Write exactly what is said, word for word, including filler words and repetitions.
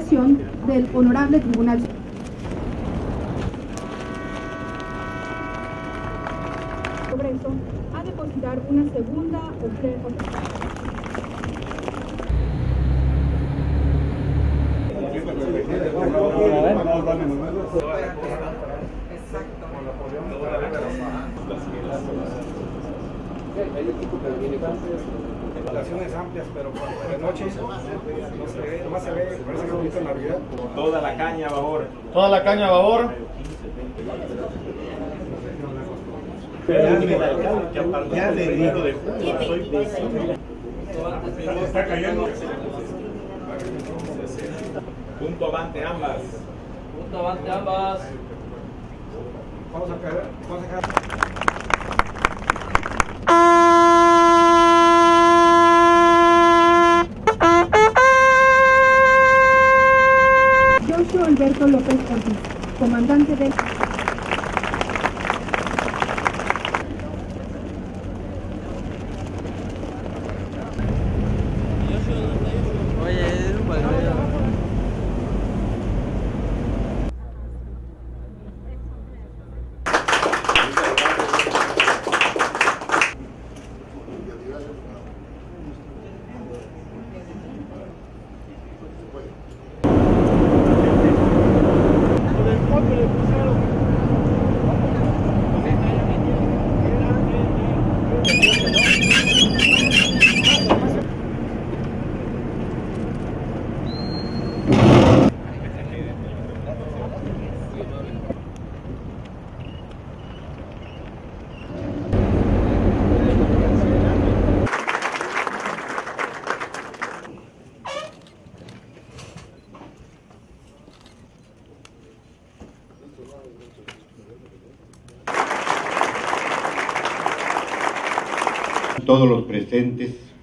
sesión del Honorable Tribunal. Congreso a depositar una segunda oferta. Relaciones amplias, pero de noche no se ve, nomás se ve, parece que es bonito en Navidad. Toda la caña a babor. Toda la caña a babor. Ya de enero de junio Está cayendo. Punto avante ambas. Punto avante ambas. Vamos a caer, vamos a caer. Joshua Alberto López Ortiz, comandante del... Todos los presentes